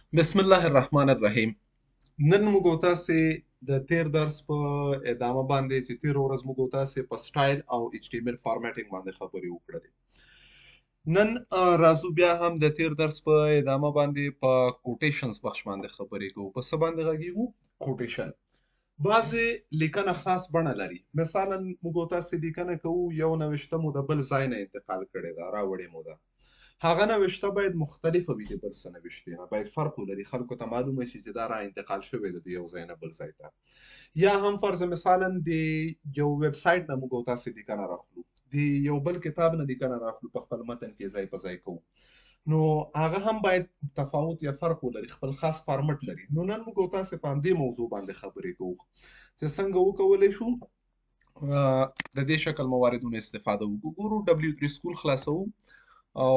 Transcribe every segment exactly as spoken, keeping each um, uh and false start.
بسم الله الرحمن الرحیم. نن موږ تاسې د تیر درس په ادامه باندې چې تیر ورځ موږ تاسې په سټایل او ایچ ټي ام ایل فارمیټینګ باندې خبرې وکړلې. نن اه، راځو بیا هم د تیر درس په ادامه باندې په کوټیشنز بخش باندې خبرې کوو. په څه باندې غږیږو؟ کوټیشن. بعضې لیکنه خاص بڼه لري. مثلا موږ تاسې لیکنه کوو، یو نوشته مو د بل ځای نه انتقال کړې ده، راوړې مو ده. هغه نوشته باید مختلفه وي د بل څه نوشتې نه، باید فرق ولري، خلکو ته معلومه شي چې دا را انتقال شوې ده د یو ځای نه بل ځای ته. یا هم فرض مثلا د یو ویب سایټ نه موږ تاسې لیکنه راخلو، د یو بل کتاب نه لیکنه راخلو، په خپل متن کې ځای په ځای کوو، نو هغه هم باید تفاوت یا فرق ولري، خپل خاص فارمټ لري. نو نن موږ تاسې په همدې موضوع باندې خبرې کوو چې څنګه وکولی شو آه، د دې شکل مواردونو استفاده وکړو. ګورو ډبلیو تھری سکول خلاصوو او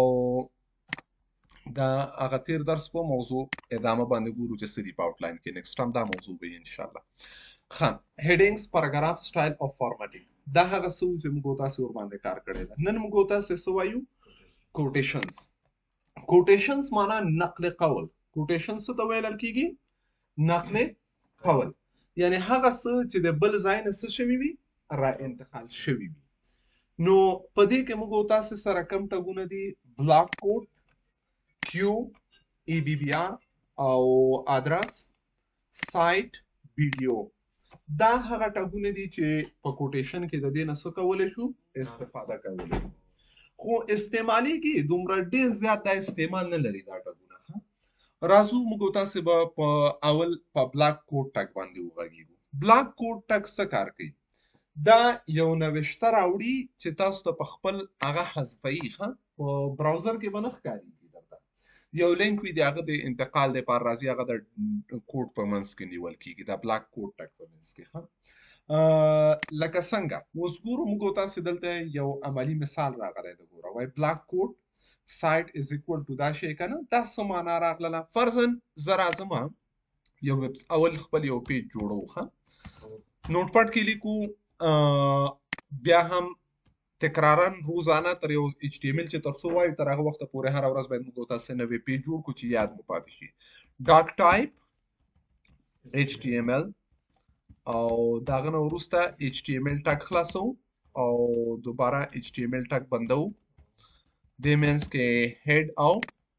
دا هغه تیر درس په موضوع ادامه باندې ګورو چې څه دي په آوټلاین کې. نیکسټ هم دا موضوع وي ان شاء الله. ښه، هیډینګز، پاراګراف، سټایل او فارمټینګ، دا هغه څه وو چې موږ تاسې ور باندې کار کړی ده. نن موږ تاسې څه وایو؟ کوټیشنز. کوټیشنز معنا نقل قول. کوټیشنز څه ته ویل کیږي؟ نقل قول، یعنی هغه څه چې د بل ځای نه څه شوي وي، را انتقال شوي وي. نو په دې کې موږ تاسې سره کم ټګونه دي؟ بلاک کوډ، کیو، ای بی بی آر او ادرس، سایت، ویډیو. دا هغه ټګونه دي چې په کوټیشن کې د دې نه څه کولی شو؟ استفاده کولی شو. خو استعمالیږي دومره ډېر زیات دا استعمال نه لري دا ټګونه. ښه، راځو موږ تاسې به په اول په بلاک کوډ ټګ باندې وغږیږو. بلاک کوډ ټګ څه کار کوي؟ دا یو نوشته راوړي چې تاسو ته په خپل هغه حذفوي. ښه، په براوزر کې به نه ښکارېږي درته. یو لینک وي د هغه د انتقال دپاره راځي، هغه د کوډ په منځ کې نیول کېږي، دا بلاک کوډ ټګ په منځ کې. ښه، لکه څنګه اوس ګورو موږ تاسې دلته یو عملي مثال راغلی ده. ګوره وایي بلاک کوډ سایت از اکول ټو دا شی که نه، دا څه معنا راغله؟ فرضاً زه راځم یو ویب اول خپل یو پیج جوړو. ښه، نوټ پاډ کې لیکو، بیا هم تکرارا روزانه تر یو ایچ ټي ام ایل چې تر څو وایو تر هغه وخته پورې هره ورځ باید موږ تاسې نوی پیج جوړ کړو چې یاد مو پاتې شي. ډاک ټایپ ایچ ټي ام ایل او د هغه نه وروسته ایچ ټي ام ایل ټګ خلاصو او دوباره ایچ ټي ام ایل ټګ بندو. دې منځ کې هیډ او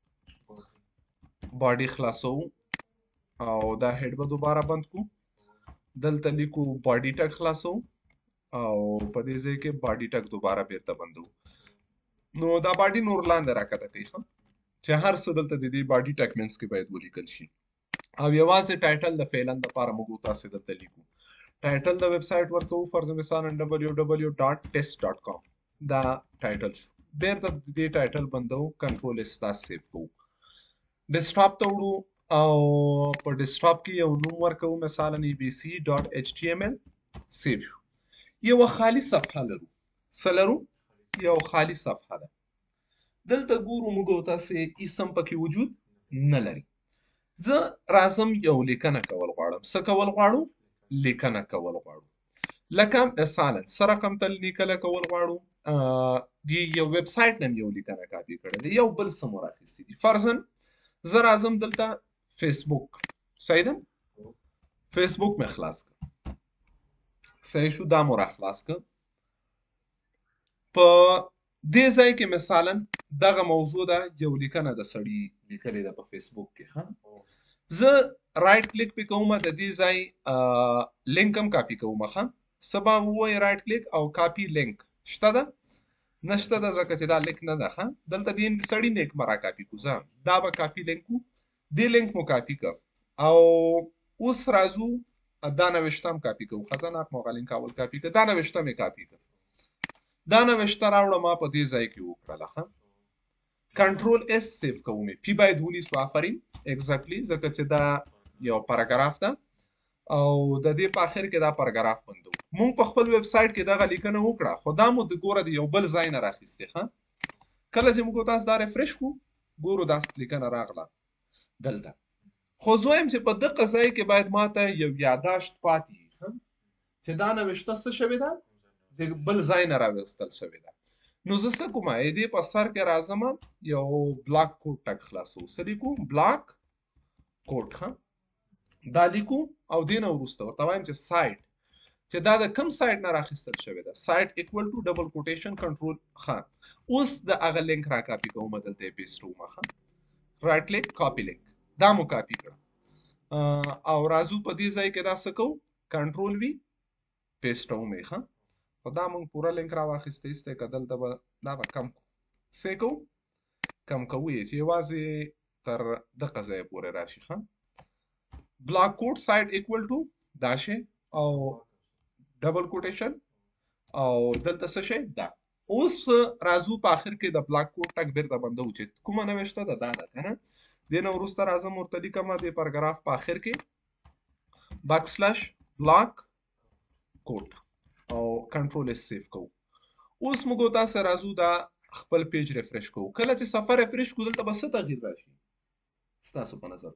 باډي خلاصو او دا هیډ به دوباره بند کړو. دلته لیکو باډي ټګ خلاصو او په دې ځای کې باډي ټګ دوباره بیرته بندو. نو دا باډي نور لاندې راکته کوي. ښه، چې هر څه دلته د دې باډي ټګ منځ کې باید ولیکل شي. او یوازې ټایټل د فعلن دپاره موږ تاسې دلته لیکو. ټایټل د ویب سایټ ورکوو، فرض مثلا ډبلیو ډبلیو ډاټ ټیسټ ډاټ کام، دا ټایټل شو. بیرته د دې ټایټل بندو، کنټرول اس تاسې سیف کوو. ډیسکټاپ ته وړو او په ډیسکټاپ کې یو نوم ورکوو، مثلا ای بی سی ډاټ ایچ ټي ام ایل. سیف شو. یوه خالي صفحه لرو. څه لرو؟ یو خالي صفحه ده. دلته ګورو موږ تاسې اسم پکې وجود نه لري. زه راځم یو لیکنه کول غواړم. څه کول غواړو؟ لیکنه کول غواړو. لکه مثلا څه رقم ته لیکنه کول غواړو؟ د یو ویب سایټ نه یو لیکنه کاپي کړې ده، یو بل څه مو راخیستي دي. فرضاً زه راځم دلته فیسبوک، صحیح ده؟ فیسبوک مې خلاص کړ، صحیح شو، دا مو را خلاص کړ. په دې ځای کې مثلا دغه موضوع ده، یو لیکنه د سړي لیکلې ده په فیسبوک کې. ښه، زه رائټ کلیک پې کوم، د دې ځای لینک هم کاپي کوم. ښه، څه به ووایي رائټ کلیک او کاپي لینک شته ده؟ نشته ده، ځکه چې دا لینک نه ده. ښه، دلته دې سړي لینک به را کاپي کړو. زه دا به کاپي لینک وو، دې لینک مو کاپي کړ او اوس راځو دا نوشته هم کاپي کوو. خزناک مو هغه لینک اول کاپي کړ، دا نوشته مې کاپي کړ، دا نوشته راوړه ما په دې ځای کې وکړله. ښه، کنټرول اس سیف کوم، پی باید ونیسو. آفرین، اگزیکټلی، ځکه چې دا یو پاراګراف ده او د دې په اخر کې دا پاراګراف بندو. مونږ په خپل ویب سایټ کې دغه لیکنه وکړه، خو دا مو د ګوره د یو بل ځای نه راخیستې. ښه، کله چې موږ تاسو دا ریفرش کړو، ګورو دا لیکنه راغله دلته. خو زه وایم چې په دغه ځای کې باید ماته یو یاداشت پاتې وي چې دا نوشته څه شوې ده، د بل ځای نه راوستل شوې ده. نو زه څه کوم؟ دې په سر کې راځم، یو بلاک کوډ ټګ خلاصو. څه لیکو؟ بلاک کوټ ښه دا لیکو او دې نه وروسته ورته وایم چې سایډ چې دا د کم سایډ نه راخیستل شوی ده سایډ ایکول ټو ډبل کوټیشن کنټرول ښه اوس د هغه لینک را کاپي کوم دلته یې پیسټ کوم ښه رائټ کلیک کاپي لینک دا مو کاپي کړه او راځو په دې ځای کې دا څه کوو کنټرول وي پیسټ کوم یې ښه خو دا موږ پوره لینک را واخیسته ایسته که دلته به دا به کم کو څه کوو کم کوو یې چې یوازې تر دغه ځایه پورې راشي ښه بلاک کوټ سایډ ایکول ټو دا شی او ډبل کوټیشن او دلته څه شی دا اوس راځو په اخر کې د بلاک کوټ ټک بیرته بندو چې کومه نوشته ده دا ده که نه دې نه وروسته راځم ورته لیکمه د پاراګراف په اخر کې باک سلاش بلاک کوټ او کنټرول اس سیف کوو اوس موږ تاسو راځو دا خپل پیج ریفرش کوو کله چې صفحه ریفرش کوو دلته به څه تغییر راشي ستاسو په نظر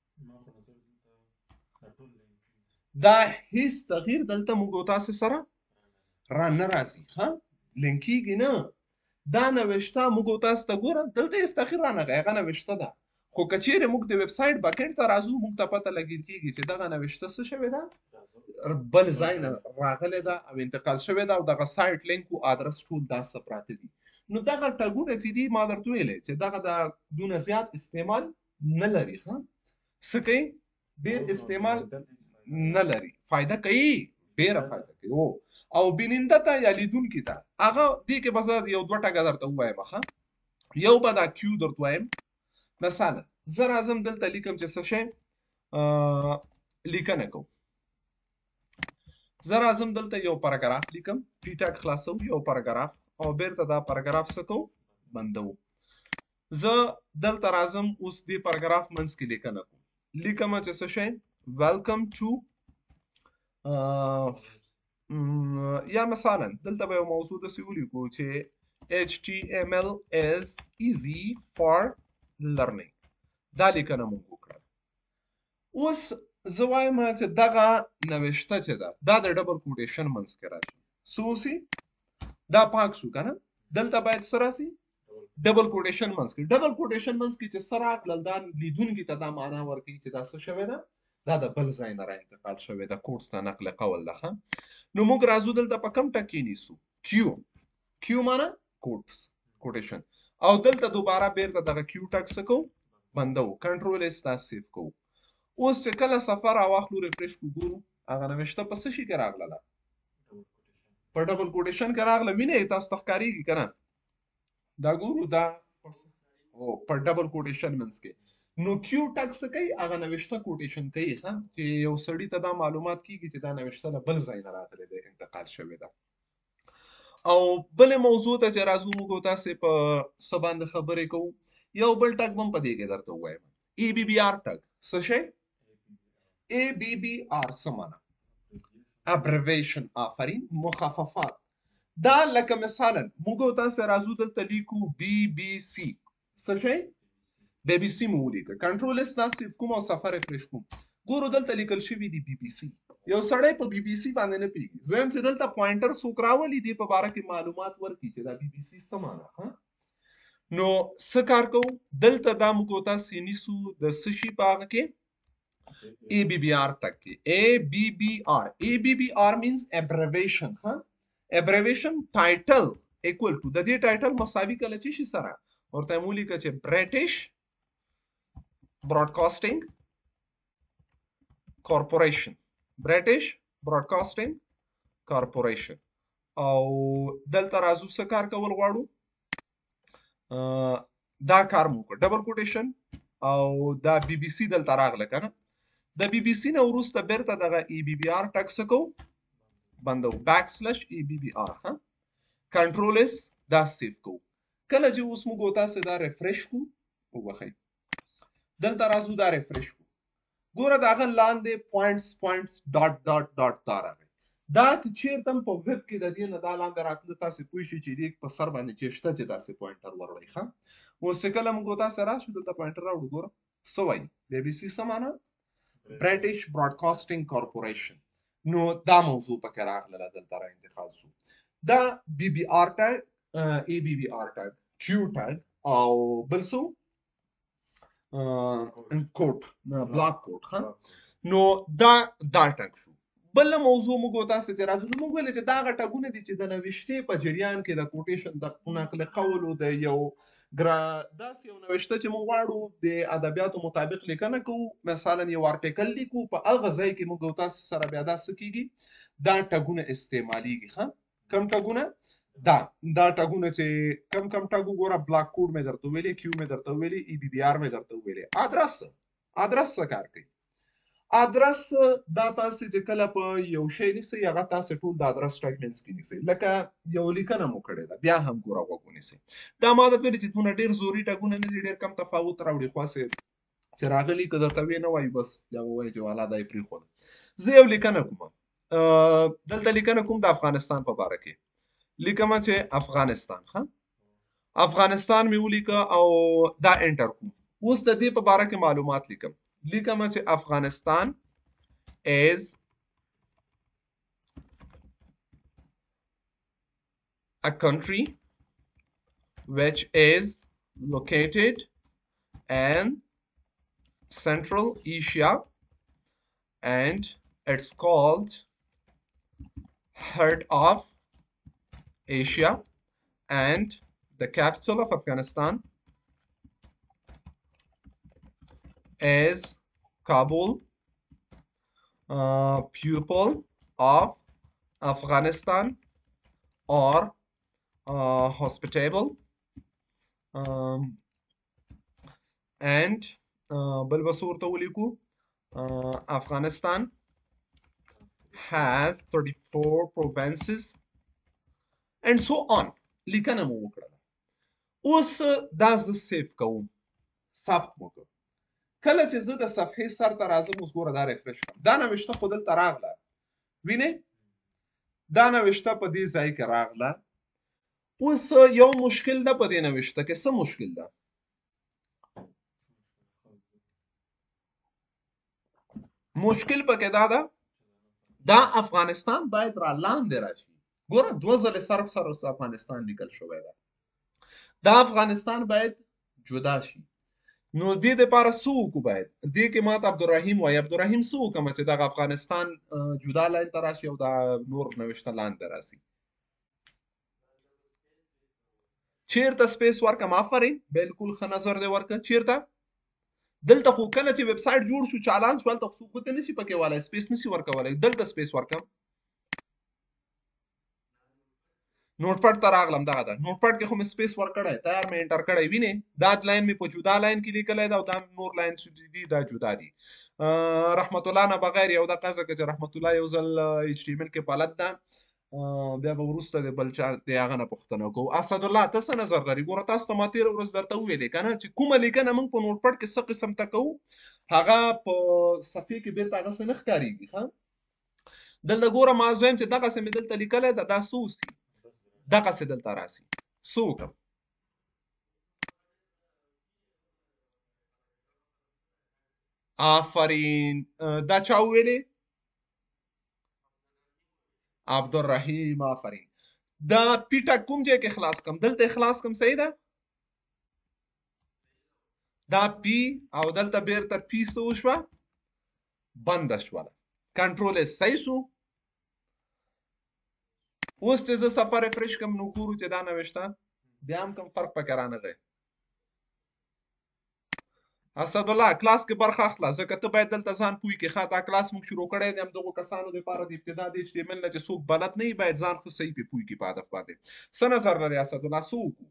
دا هیڅ تغییر دلته موږ تاسو سره را نه راځي ها لینکیږي نه دا نوشته موږ تاسو ته ګورم دلته هیڅ تغییر را نه غي هغه نوشته ده خو کچېره موږ د ویب سټ بیکینډ ته راځو موږ ته پته لګیږي چې دغه نوشته څه شوی ده بل ځای نه راغلی ده او انتقال شوی ده او دغه سایټ لینک او ادرس ټول دا څه پراته دي نو دغه ټګونه چې دي ما درته ویلې چې دغه د دونه زیات استعمال نه لري ښه څه کوي ډېر استعمال نه لري فایده کوي ډېره فایده کوي او بیننده ته یا لیدونکي ته هغه دې کې به زه یو دوه ټکه درته ووایم ښه یو به دا کیو درته وایم مثلا زه راځم دلته لیکم چې څه شی لیکنه کوم زه راځم دلته یو پاراګراف لیکم پی ټاګ خلاصو یو پاراګراف او بیرته دا پاراګراف څه کوم بندو زه دلته راځم اوس دې پاراګراف منځ کې لیکنه کوم لیکم چې څه شی ویلکم ټو یا مثلا دلته به یو موضوع داسې ولیکو چې ایچ ټي ایم ایل is easy for learning دا لیکنه موږ وکړه اوس زه وایم چې دغه نوشته چې ده دا د ډبل کوټیشن منځ کې راشي څه وسي دا پاک شو که نه دلته باید څه راسي ډبل کوټیشن منځ کې ډبل کوټیشن منځ کې چې څه راغلل دا لیدونکي ته دا معنا ورکوي چې دا څه شوی ده دا د بل ځای نه را انتقال شوی ده کوټس ته نقل قول ده نو موږ راځو دلته په کم ټکي نیسو کیو کیو معنا کوټس کوټیشن او دلته دوباره بیرته دغه کیو ټک څه کوو بندو کنټرول اس تا سیف کوو اوس چې کله سفر واخلو ریفرش کو ګورو هغه نوشته په څه شي کې راغله په ډبل کوټیشن کې راغله وینئ تاسو ته ښکارېږي که نه دا ګورو دا او په ډبل کوټیشن منځ کې نو کیو ټک څه کوي هغه نوشته کوټیشن کوي ښه چې یو سړي ته دا معلومات کیږي چې دا نوشته له بل ځای نه راغلی دی انتقال شوې ده او بلې موضوع ته چې راځو موږ تاسې په څه باندې خبرې کوو یو بل ټک به هم په دې کې درته ووایم ای بی بي آر ټک څه شی ای بی بی آر څه معنا ابریویشن آفرین مخففات دا لکه مثلا موږ تاسو راځو دلته لیکو بی بی سی څه شی بی بی سی مو ولیکه کنټرول اس تاسو کوم او سفر ریفرش کوم ګورو دلته لیکل شوی دی بی بی سی یو سړی په بی بی سی باندې نه پیږي زم چې دلته پوینټر څوک راولي دی په باره کې معلومات ورکړي چې دا بی بی سی څه معنا ها نو څه کار کوو دلته دا موږ تاسو نیسو د څه شي په هغه کې A B B R تک کې A B B R A B B R means abbreviation ها abbreviation title equal to د دې ټایټل مساوي کله چې شي سره ورته مولی که چې British Broadcasting Corporation British Broadcasting Corporation او دلته راځو څه کار کول غواړو دا کار مو وکړو ډبل کوټیشن او دا بی بی سی دلته راغله کنه د بی بی سی نه وروسته بیرته دغه ای بی بی آر ټک څه کوو بندو بیک سلش ای بی بی آر ها کنټرول اس دا سیف کوو کله چې اوس موږ تاسو دا ریفرش کو وبخئ دلته راځو دا ریفرش کو ګوره دغه لاندې پوینټس پوینټس ډاټ ډاټ ډاټ دا راغی دا چیرته په ویب کې د دې نه دا لاندې راتله تاسو پوه شئ چې دې په سر باندې چې شته چې تاسو پوینټر وروړئ ښه اوس کله موږ تاسو راشو دلته پوینټر راوړو ګوره څه وایي بی بی سی څه معنا British Broadcasting Corporation نو دا موضوع پکې راغله دلته را انتقال شو دا بی بی آر ټاګ ای بی بی آر ټاګ کیو ټاګ او بل څه کوډ بلاک کوډ ښه نو دا دا ټک شو. بل موضوع موږ تاسو ته راځو موږ ویل چې دا غټګونه دي چې د نوښتې په جریان کې د کوټیشن د نقل قول او د یو ګرا داس یو نوښته چې موږ غواړو د ادبیاتو مطابق لیکنه کوو مثلا یو آرټیکل لیکو په هغه ځای کې موږ تاسو سره بیا داس کیږي دا ټګونه استعماليږي. ښه کم ټګونه دا دا ټګونه چې کم کم ټګو ګوره بلاک کوډ مې درته ویلې کیو مې درته ویلې ای بي بي آر مې درته ویلې ادرس ادرس څه کار کوي ادرس دا تاسو چې کله په یو شی نیسئ هغه تاسو ټول د ادرس ټاګمنټس کې نیسئ لکه یو لیکنه مو کړې ده بیا هم ګوره وګو نیسئ دا ما د پیل چې تونه ډیر زوري ټاګونه نه دي ډیر کم تفاوت راوړي خاصه چې راغلي که درته وی نه وای بس دا وایي چې والا دای پری خو زه یو لیکنه کوم دلته لیکنه کوم د افغانستان په اړه کې لیکم چې افغانستان ها افغانستان می ولیکه او دا انټر کوم اوس د دې په اړه کې معلومات لیکم لیکم چې افغانستان is a country which is located in Central Asia and it's called heart of Asia and the capital of Afghanistan is Kabul. Uh, people of Afghanistan are uh, hospitable um, and uh, uh, Afghanistan has thirty-four provinces and so on. لیکنه مو وکړه اوس دا ز سیف کوم ثبت مو کوم کله چې زه د صفحې سر ته راځم اوس ګوره دا ریفرش کوم دا نوښته خو دلته راغله وینئ دا نوښته په دې ځای کې راغله اوس یو مشکل ده په دې نوښته کې څه مشکل ده مشکل پکې دا ده دا افغانستان باید را لاندې راشي ګوره دوه ځله صرف سر افغانستان لیکل شوی ده دا افغانستان باید جدا شي نو دې دپاره څه وکړو باید دې کې ماته عبدالرحیم وایي عبدالرحیم څه وکړم چې دغه افغانستان جدا لاین ته راشي او دا نور نوښته لاندې راسي چیرته سپیس ورکړم آفرین بالکل ښه نظر دی ورکړه چیرته دلته خو کله چې ویب سایټ جوړ شو چالان شو هلته خو څوک ورته نشي پکې ولی سپیس نشي ورکولی دلته سپیس ورکړم نوټ پډ ته راغلم دغه ده نوټ پډ کې خو مې سپیس ورکړی تیار مې انټر کړی وینې دا لاین مې په جدا لاین کې لیکلی ده او دا نور لاین چې دي دا جدا دي رحمت الله نه بغیر یو دقه ځکه چې رحمت الله یو ځل ایچ ټي ایم ایل کې پلد ده بیا به وروسته د بل چا د هغه نه پوښتنه کوو اسدالله ته څه نظر لري ګوره تاسو ته ما تېره ورځ درته وویلې که نه چې کومه لیکنه موږ په نوټ پډ کې څه قسم ته کوو هغه په صفحې کې بېرته هغه څه نه ښکارېږي ښه دلته ګوره ما زه یم چې دغسې مې دلته لیکلی ده دا څه اوسي دغسې دلته راسي څه وکړم آفرین دا چا وویلې عبدالرحیم آفرین دا پی ټک کوم ځای کې خلاص کم دلته خلاص کم صحیح ده دا پی او دلته بیرته پی څه وشوه بنده شوله کنټرول ایس صحیح شو اوس چې زه صفحه ریفرش کم نو ګورو چې دا نوښته بیا هم کوم فرق پکې رانغی اسدالله کلاس کې برخه اخله ځکه ته باید دلته ځان پوه کړې ښه دا کلاس موږ شروع کړی دی همدغو کسانو دپاره د ابتدا د ایچ ټي ایم ایل نه چې څوک بلد نه وي باید ځان ښه صحیح پې پوه کړي په هدف باندې څه نظر لري اسدالله څه وکړو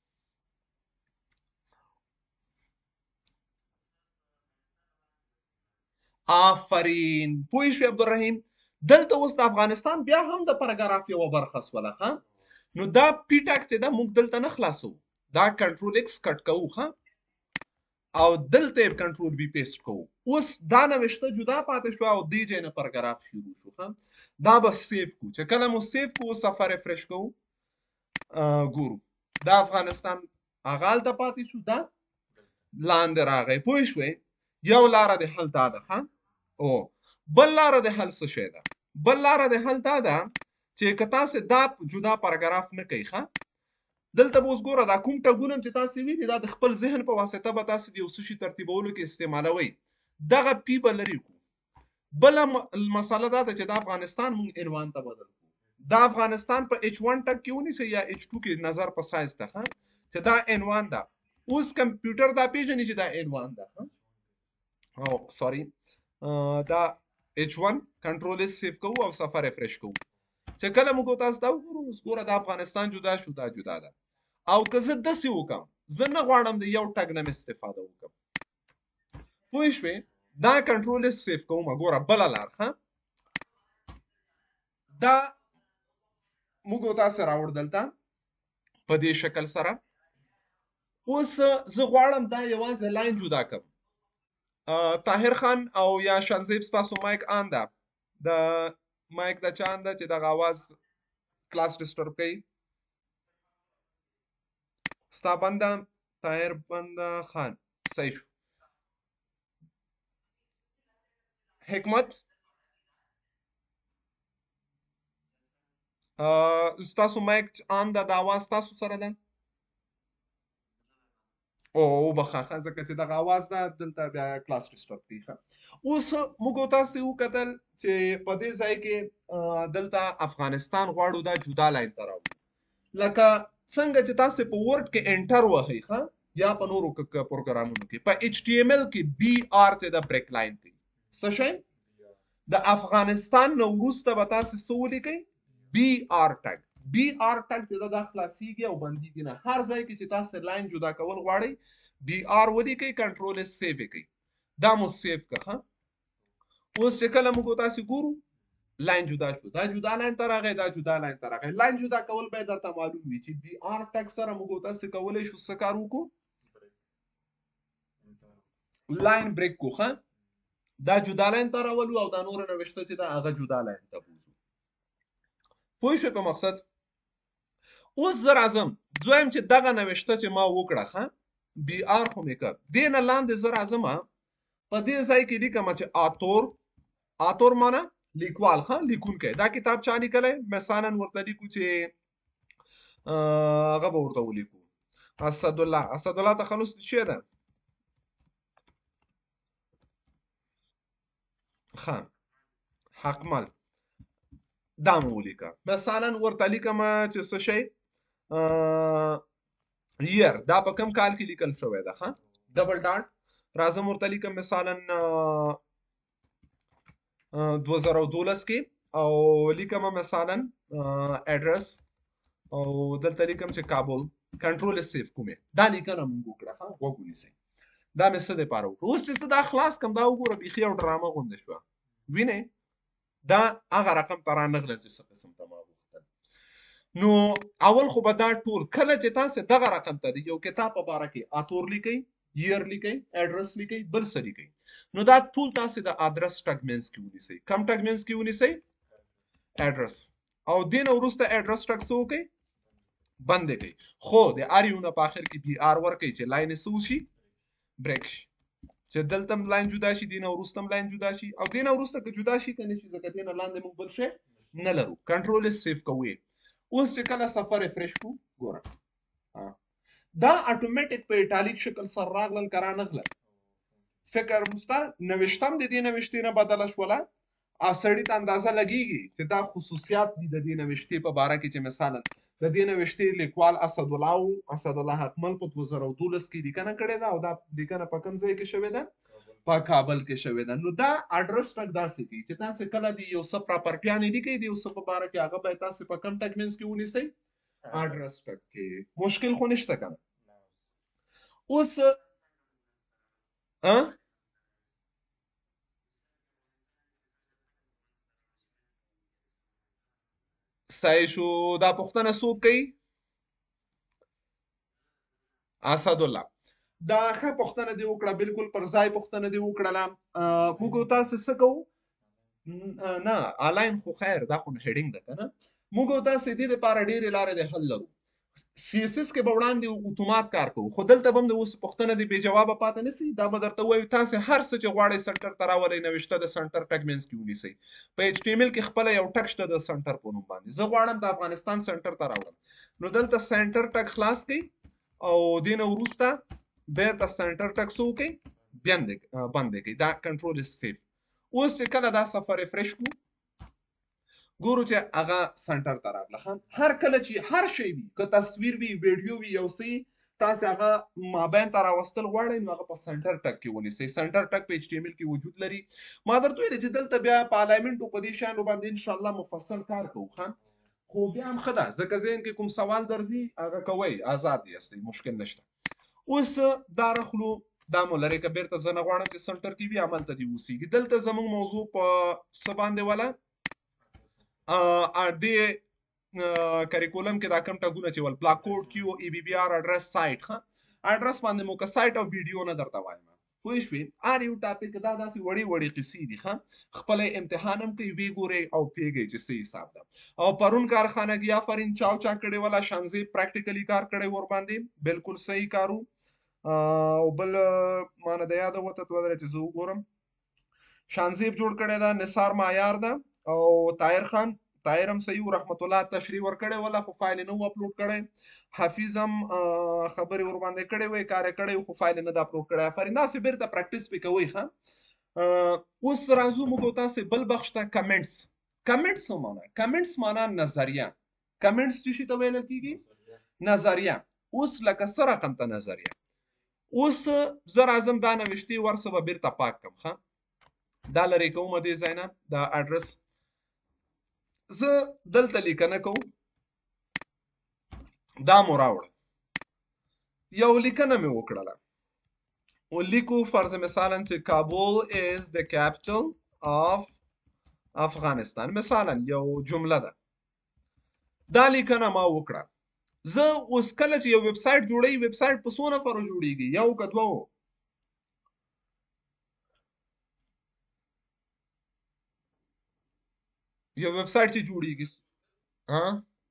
آفرین پوه شوې عبدالرحیم دلته اوس د افغانستان بیا هم د پاراګراف یوه برخه سوله ښه نو دا پی ټک چې ده موږ دلته نه خلاصوو دا کنټرول ایکس کټ کوو ښه او دلته یې کنټرول وي پیسټ کوو اوس دا نوښته جدا پاتې شوه او دې ځای نه پاراګراف شروع شو ښه دا به سیف کوو چې کله مو سیف کوو صفحه ریفرش کوو ګورو دا افغانستان هغه هلته پاتې شو دا لاندې راغی پوه شوې یو لاره د حل دا ده ښه او بل لاره د حل څه شی ده بل لاره د حل دا ده چې که تاسې دا جدا پاراګراف نه کوئ ښه دلته به اوس ګوره دا کوم ټګونه چې تاسو ویلي دا د خپل ذهن په واسطه به تاسو د یو څه شي ترتیبولو کې استعمالوئ دغه پی به لرې کړو. بله مسله دا ده چې د افغانستان مونږ عنوان ته بدل کړو. دا افغانستان په ایچ ون ټګ کې ونیسئ یا ایچ ټو کې نظر په سایز ته چې دا عنوان ده. اوس کمپیوټر دا پیژني چې دا عنوان ده. او سوري دا ایچ ون کنټرول اس سیف کوو او صفحه ریفرش کوو. چې کله موږ تاسو ته وګورو اوس ګوره د افغانستان جدا شو دا جدا ده. او که زه داسې وکړم زه نه غواړم د یو ټګ نه مې استفاده وکړم. پوه شوې؟ دا کنټرول اس سیف کوم ګوره بله لار ښه دا موږ تاسو راوړ دلته په دې شکل سره. اوس زه غواړم دا یوازې لاین جدا کړم. طاهر خان او یا شانزیب ستاسو مایک آن ده. د مایک د چا آن ده چې دغه اواز کلاس ډسټرب کوي؟ ستا بنده طاهر بنده خان صحیح شو. حکمت ستاسو مایک آن ده د اواز ستاسو سره ده؟ او وبخښه ځکه چې دغه اواز ده دلته بیا کلاس ډسټرب کوي. اوس موږ تاسو وکتل چې په دې ځای کې دلته افغانستان غواړو دا جدا لاین ته راوړو. لکه څنګه چې تاسو په ورډ کې انټر وهئ ښه یا په نورو پروګرامونو کې په ایچ ټي ایم ایل کې بي آر ته د بریک لاین کوي. څه شی؟ د افغانستان نه وروسته به تاسو څه ولیکئ؟ بي آر ټګ. بي آر ټګ چې دا خلاصیږي او بندیږي نه. هر ځای کې چې تاسو لاین جدا کول غواړئ بي آر ولیکئ کنټرول اس سیو یې کوي. دا مو سیو کړه. اوس چې کله موږ تاسو ګورو لاین جدا شو دا جدا لاین ته راغی دا جدا لاین ته راغی. لاین جدا کول باید درته معلوم وي چې بي آر ټګ سره موږ تاسو کولی شو څه کار وکړو؟ لاین بریک کو ښه دا جدا لاین ته راولو او دا نور نوشته چې دا هغه جدا لاین ته بوزو. پوه شوې په مقصد؟ اوس زه راځم دویم چې دغه نوشته چې ما وکړه ښه بي آر خو مې کړ دې نه لاندې زه راځم په دې ځای کې لیکم چې آتور آتور معنی لیکوال ښه لیکونکی. دا کتاب چا لیکلی؟ مثلا ورته لیکو چې هغه به ورته ولیکو اسدالله. اسدالله تخلص څه ده؟ ښه حقمل دا مو ولیکه. مثلا ورته لیکم چې څه شی یر دا په کوم کال کې لیکل شوی ده ښه ډبل ډاټ. راځم ورته لیکم مثلا دوه زره دولس کې او لیکم مثلا اډرس او دلته لیکم چې کابل کنټرول سیف کومه. دا لیکنه مونږ وکړه ښه غوږ ونیسئ. دا مې څه دپاره وکړه؟ اوس چې څه دا خلاص کړم دا وګوره بیخي یو ډرامه غوندې شوه. وینئ دا هغه رقم ته رانغلل چې څه قسم ته ما غوښتل. نو اول خو به دا ټول کله چې تاسو دغه رقم ته د یو کتاب په باره کې آتور لیکئ year لیکئ اډرس لیکئ بل څه لیکئ نو دا ټول تاسو د ادرس ټګ منځ کې ونیسئ. کم ټګ منځ کې ونیسئ؟ اډرس. او دې نه وروسته اډرس ټګ څه وکئ؟ بند یې کئ. خو د هر یو نه په آخر کې بي آر ورکئ چې لاین یې څه وشي؟ بریک شي. چې دلته هم لاین جدا شي دې نه وروسته هم لاین جدا شي او دې نه وروسته که جدا شي که نه شي ځکه دې نه لاندې موږ بل شی نه لرو. کنټرول یې سیف کوئ. اوس چې کله صفحه ریفرش کړو ګوره دا اتوماتیک په ایټالیک شکل سره راغلل که رانغلل. فکر مستا نوشتم د دې نوشتې نه بدله شوله او سړي ته اندازه لګیږي چې دا خصوصیات دي د دې نوشتې په باره کې چې مثلا د دې نوشتې لیکوال اسدالله و اسدالله حقمل په دوه زره دولس کې لیکنه کړې ده او دا لیکنه په کوم ځای کې شوې ده؟ په کابل کې شوې ده. نو دا اډرس ټګ داسې کوي چې تاسو کله د یو څه پراپرټیانې لیکئ د یو څه په باره کې هغه باید تاسو په کوم ټګ منځ کې ونیسئ؟ اډرس ټګ کې. مشکل خو نشته که نه؟ اوس صحیح شو. دا پوښتنه څوک کوي؟ اسدالله. دا ښه پوښتنه دې وکړه بالکل پر ځای پوښتنه دې وکړله. موږ تاسو څه کوو؟ نه آنلاین خو خیر دا خو هیډینګ ده که نه. موږ تاسو دې دپاره ډېرې لارې د حل لرو. سی اس اس کې به وړاندې اتومات کار کوو، خو دلته به هم د اوس پوښتنه دې بې جوابه پاتې نه سي. دا به درته ووایو تاسې هر څه چې غواړئ سنټر ته راولئ نوشته د سنټر ټګ منځ کې ونیسئ. په ایچ ټي ایم ایل کې خپله یو ټګ شته د سنټر په نوم باندې. زه غواړم د افغانستان سنټر ته راوړم، نو دلته سنټر ټګ خلاص کړئ او دې نه وروسته بیرته سنټر ټګ څه وکړئ بند بند کړئ. دا کنټرول سیف. اوس چې کله دا صفحه ریفرش کړو ګورو چې هغه سنټر ته راغله. هر کله چې هر شی وي، که تصویر وي، ویډیو وي، یو څه تاسې هغه مابین ته راوستل غواړئ نو هغه په سنټر ټګ کې ونیسئ. سنټر ټګ په ایچ ټي ایم ایل کې وجود لري. ما درته ویلي چې دلته بیا په الاینمنټو په دې شیانو باندې انشاءالله مفصل کار کوو ښه، خو بیا هم ښه ده ځکه ذهن کې کوم سوال درځي هغه کوئ، آزاد یاستئ، مشکل نشته. اوس دا رخلو دا مو لرې که بیرته زه نه غواړم چې سنټر کې وي هملته دې اوسېږي. دلته زموږ موضوع په څه باندې وله دې کریکولم کې دا کم ټګونه چې ول بلاک کوډ کیو ای بی بی آر اډرس سایت ښه اډرس باندې مو که سایت او ویډیو نه درته وایم پوه شوې. هر یو ټاپک دا داسې وړې وړې قصې دي ښه، خپله امتحان هم کوي وی ګورئ او پوهېږئ چې څه حساب ده. او پرون کارخانګي آفرین چاو چا کړې وله شانزي پریکټیکلي کار کړی ور باندې بالکل صحیح کارو. او بل مانه د یاده وته ودرې چې زه وګورم شانزیب جوړ کړی ده، نثار معیار ده او طاهر خان طاهر هم صحیح رحمت الله تشریح ورکړی وله خو فایل نه و اپلوډ کړی. حفیظ هم خبرې ور باندې کړې وې کار یې کړی خو فایل نه د اپلوډ کړی. آفرین داسې بیرته پریکټیس پې کوئ ښه. اوس راځو موږ تاسې بل بخش ته کمنټس. کمنټس څه معنا؟ کمنټس معنا نظریه. کمنټس څه شي ته ویل کېږي؟ نظریه. اوس لکه څه رقم ته نظریه؟ اوس زه راځم دا نوشتې ورڅه به بیرته پاک کړم ښه. دا لرې کوم دې ځای نه دا اډرس زه دلته لیکنه کوم دا مو راوړه یو لیکنه مې وکړله او لیکو فرض مثلا چې کابل is the capital of افغانستان مثلا یو جمله ده. دا لیکنه ما وکړه. زه اوس کله چې یو ویب سایټ جوړوي ویب سایټ په څو نفرو جوړیږي؟ یو که دوه یو ویب سایټ چې جوړیږي ها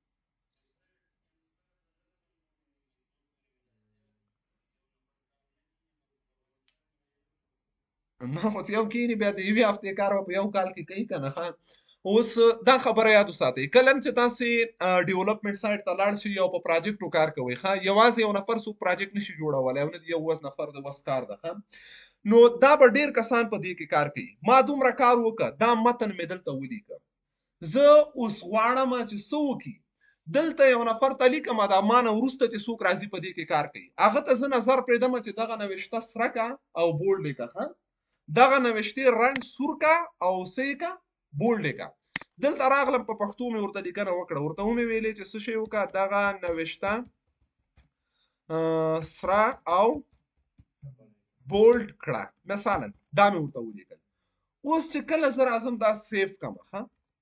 نه خو یو کېني بیا د یوې هفتې کار په یو کال کې کوي که نه ښه. اوس دا خبره یاد وساتئ کله هم چې تاسې ډیولپمنټ سایټ ته لاړ شئ او په پراجیکټو کار کوئ ښه یوازې یو نفر څوک پراجیکټ نشي جوړولی او نه د یو وس نفر د وس کار ده ښه. نو دا به ډېر کسان په دې کې کار کوي. ما دومره کار وکړه دا متن مې دلته ولیکه. زه اوس غواړم چې څه وکړي دلته یو نفر ته لیکم دا ما نه وروسته چې څوک راځي په دې کې کار کوي هغه ته زه نظر پرېږدم چې دغه نوشته سره کا او بولډ کا ښه دغه نوشتې رنګ سور کا او څه کا بولډ کا. دلته راغلم په پښتو مې ورته لیکنه وکړه ورته ومې ویلې چې څه شی وکړه دغه نوشته سره او بولډ کړه مثلا دا مې ورته ولیکل. اوس چې کله زه راځم دا سیف کړم ښه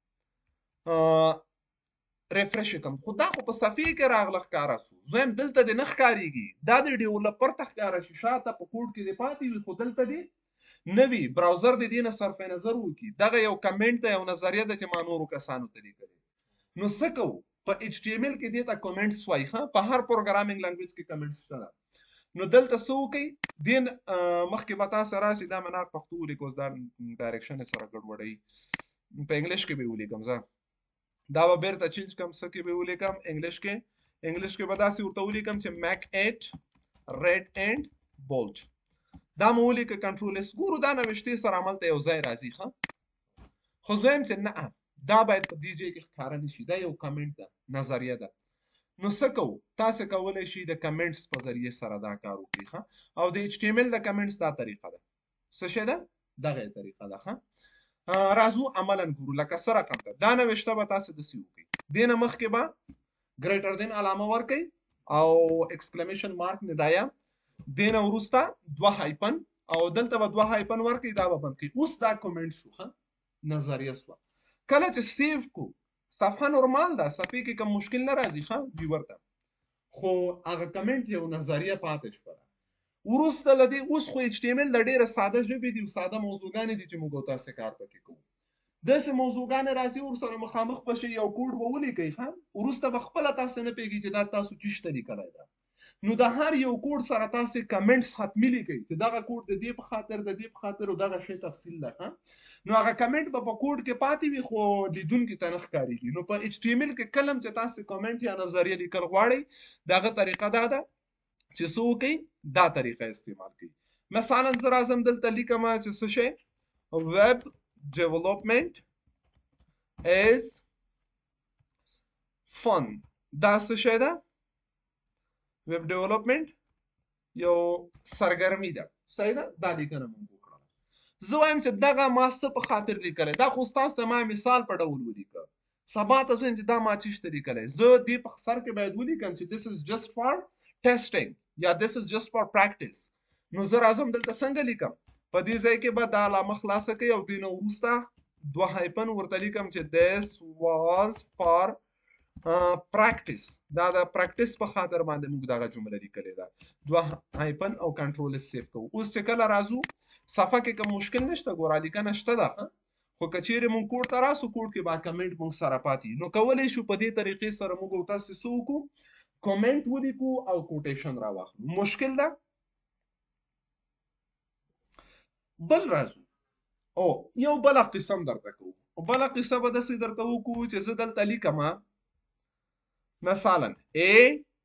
ریفرش کوم خو دا خو په صفحې کې راغله ښکاره سو زه هم دلته دې نه ښکارېږي دا د ډیولپر ته ښکاره شي شاته په کوډ کې دې پاتې وي خو دلته دې نه وي. براوزر دې دې نه صرف نظر وکړي دغه یو کمنټ ده یو نظریه ده چې ما نورو کسانو ته لیکلې. نو څه کوو په ایچ ټي ایم ایل کې دې ته کمنټس وایي ښه په هر پروګرامینګ لنګویج کې کمنټس شته. نو دلته څه وکړئ دې مخکې به تاسو راشي دا مې نه پښتو ولیکو اوس دا ډایرکشن یې سره ګډوډوي په انګلیش کې به ولیکم زه دا به بیرته چینج کم څه کې به ولیکم انګلیش کې انګلیش کې به داسې ورته ولیکم چې میک اټ ریډ اینډ بولډ دا مو ولیکه کنټرول اس ګورو دا نوشتې سره عملته یو ځای راځي ښه خو زه یم چې نه دا باید په دې ځای کې ښکاره نه شي دا یو کمنټ ده نظریه ده. نو څه کوو تاسې کولی شئ د کمنټس په ذریعې سره دا کار وکړئ ښه او د ایچ ټي ایم ایل د کمنټس دا طریقه ده څه شی ده دغه طریقه ده ښه. راځو عملا ګورو لکه څه رقم ته دا نوشته به تاسې داسې وکړئ دې نه مخکې به ګریټر دین علامه ورکئ او ایکسکلمیشن مارک ندایه دې نه وروسته دوه هایپن او دلته به دوه هایپن ورکئ دا به بند کړئ. اوس دا کومنټ شو ښه نظریه شوه کله چې سیو کو صفحه نورمال ده صفحې کې کوم مشکل نه راځي ښه ویور ته خو هغه کمنټ یو نظریه پاتې شوه وروسته له دې اوس خو ایچ ټي ایم ایل د ډېره ساده ژبې دي او ساده موضوعګانې دي چې موږ تاسې کار پکې کوو. داسې موضوعګانې راځي ورسره مخامخ به شئ یو کوډ به ولیکئ ښه وروسته به خپله تاسو نه پوهېږئ چې دا تاسو چیشته لیکلی ده نو د هر یو کوډ سره تاسو کمنټس حتمی لیکئ چې دغه کوډ د دې په خاطر د دې په خاطر او دغه شی تفصیل ده ښه نو هغه کمنټ به په کوډ کې پاتې وي خو لیدونکي ته نه ښکارېږي نو په ایچ ټي ایم ایل کې کله هم چې تاسو کمنټ یا نظریه لیکل غواړئ دغه طریقه دا ده چې څه وکئ دا طریقه استعمال کړئ مثلا زه راځم دلته لیکم چې څه شی ویب ډیولپمنټ is fun دا څه شی ده ویب ډیولپمنټ یو سرګرمي ده صحیح ده دا لیکنه موږ وکړه زه وایم چې دغه ما څه په خاطر لیکلی دا خو ستاسو ما مثال په ډول ولیکه سبا ته زه وایم چې دا ما چېرته لیکلی زه دې په سر کې باید ولیکم چې this is just for testing یا this is just for practice نو زه راځم دلته څنګه لیکم په دې ځای کې به دا علامه خلاصه کوي او دې نه وروسته دوه هایپن ورته لیکم چې this was for uh, practice دا د پریکټیس په خاطر باندې موږ دغه جمله لیکلې ده دوه هایپن او کنټرول اس سیف کوو اوس چې کله راځو صفحه کې کوم مشکل نشته ګوره لیکنه شته ده خو که چیرې موږ کوډ ته راسو کوډ کې به کمنټ موږ سره پاتې نو کولی شو په دې طریقې سره موږ او تاسو څه وکړو کمنټ ولیکو او کوټیشن راواخلو مشکل ده بل راځو او یو بله قسم درته کوو بله قصه به داسې درته وکړو چې زه دلته لیکم مثلا A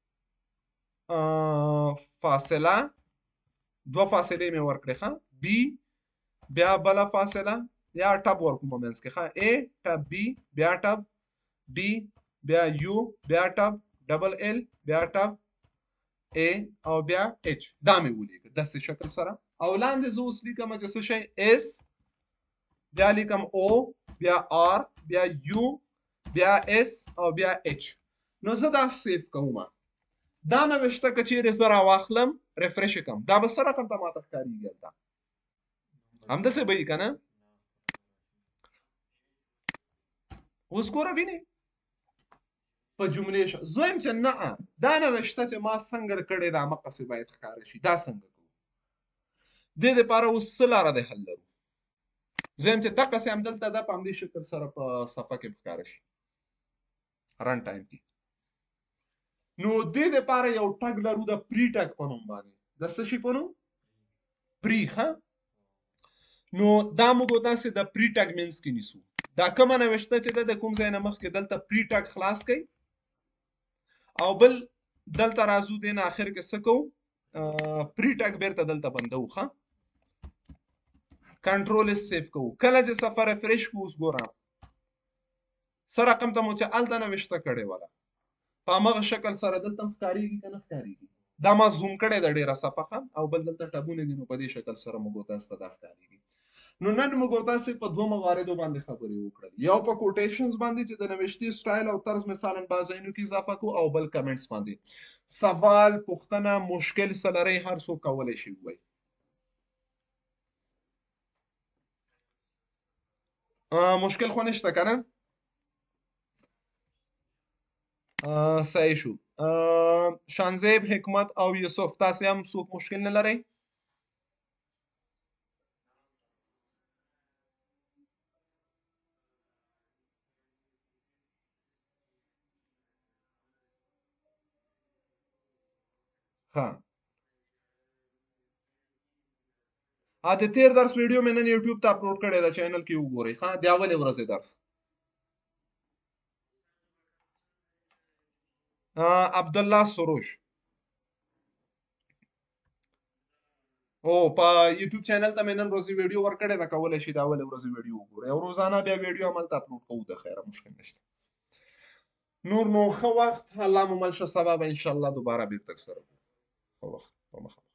فاصله دوه فاصلې مې ورکړې ښه B بیا بله فاصله یا ټب ورکوم منځ کې ښه A ټب B بیا ټب D بیا U بیا ټب ډبل L بیا ټب A او بیا H دا مې ولیکه داسې شکل سره او لاندې زه اوس لیکم چې څه شی S بیا لیکم O بیا R بیا U بیا S او بیا H نو زه دا سیف کوم دا نوشته که چیرې زه راواخلم ریفرش کړم دا به څه رقم ته ماته ښکارېږي هلته همداسې به وي که نه اوس ګوره وینې په جملې شه زه وایم چې نه دا نوشته چې ما څنګه کړې ده همقسې باید ښکاره شي دا څنګه کوو دې دپاره اوس څه لاره دی حل لرو زه وایم چې دقسې همدلته دا په همدې شکل سره په صفحه کې ښکاره شي رن ټایم کې نو دې دپاره یو ټګ لرو د پری ټګ په نوم باندې د څه شي په نوم پری ښه نو دا موږ تاسې د پری ټګ مینس کې نیسو دا کومه نوشته چې ده د کوم ځای نه مخکې دلته پری ټګ خلاص کوي او بل دلته راځو دې نه آخر کې څه کوو پری ټګ بیرته دلته بندوو ښه کنټرول اس سیف کوو کله چې صفحه ریفریش کوو اوس ګوره څه رقم ته مو چې هلته نوشته کړې وله په همغه شکل سره دلته هم ښکارېږي که نه ښکارېږي دا ما زوم کړی ده ډېره صفحه او بل دلته ټبونه دي نو په دې شکل سره موږ تاسو ته دا ښکارېږي نو نن موږ تاسې په دوه مواردو باندې خبرې وکړل یو په کوټیشنز باندې چې د نوشتي سټایل او طرز مثلا بازینو کې اضافه کوو او بل کمنټس باندې سوال پوښتنه مشکل څه لرئ هر څوک کولی شي ووایي مشکل خو نشته که نه صحیح شو شانزیب حکمت او یوسف تاسې هم څوک مشکل نه لرئ ها ا د تیر درس ویډیو مې نن یوټیوب ته اپلوډ کړی ده چینل کې وګورئ ها د اولې ورځې درس عبدالله سروش او په یوټیوب چینل ته مې نن ورځې ویډیو ورکړی ده کولی شي د اولې ورځې ویډیو وګورئ او روزانه بیا ویډیو هملته اپلوډ کوو د خیره مشکل نشته نور نو ښه وخت الله مو مل شه سبا به انشاءالله دوباره بیرته سره ښه وخت په مخه